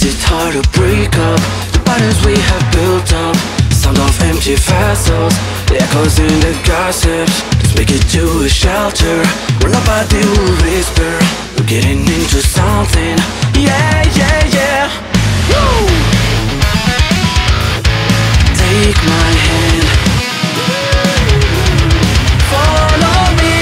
Is it hard to break up the patterns we have built up? Sound of empty vessels, the echoes in the gossips. Let's make it to a shelter where nobody will whisper. We're getting into something, yeah, yeah, yeah. Woo! Take my hand, follow me,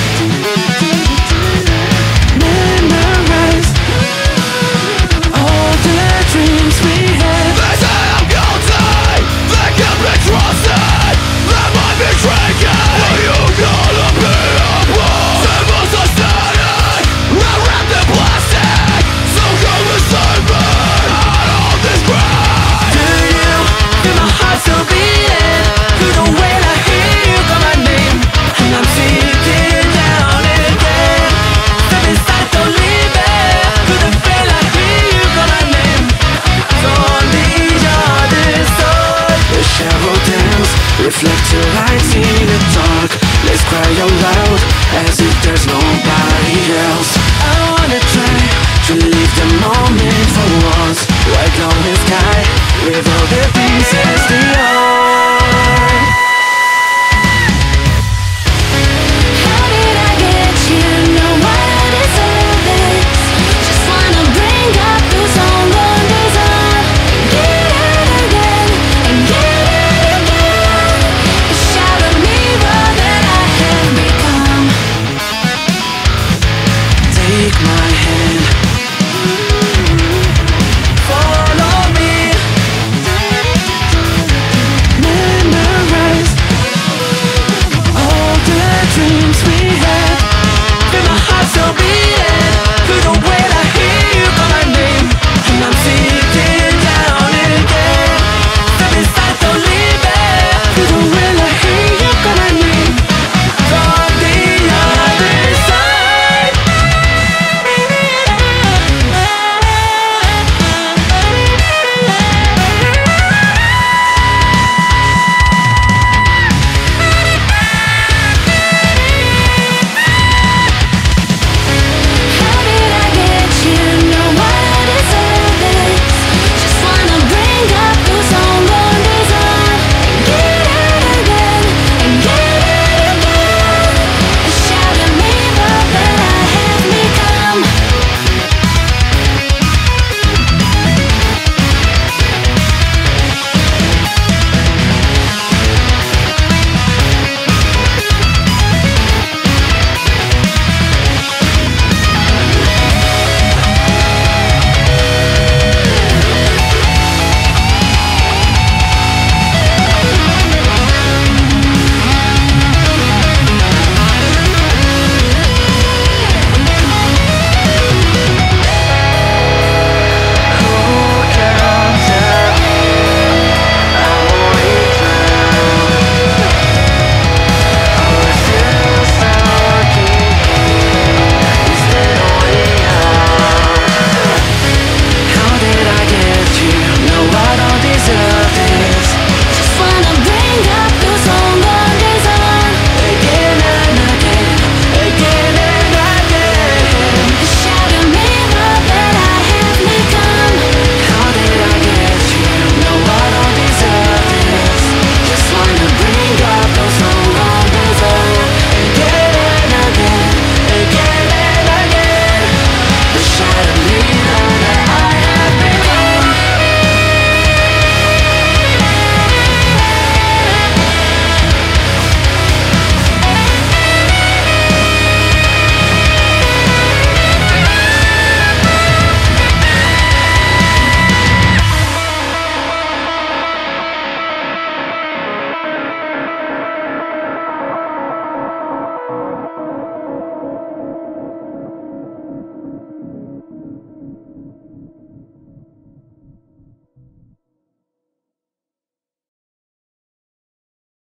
memorize all the dreams we had. They say I'm guilty, they can't be trusted, they might be drinking. Will you gonna be a blow? Civil society, we're wrapped in plastic. So come and save me out of this grind. Do you feel my heart still beating? Through the way I hear you call my name, and I'm sinking down again. Step inside, don't leave me. Through the veil I hear you call my name. From the other side, the shadow dance, reflect your lights in the dark. Let's cry out loud, as if there's nobody else. I wanna try to live the moment for once. White lonely sky, with all the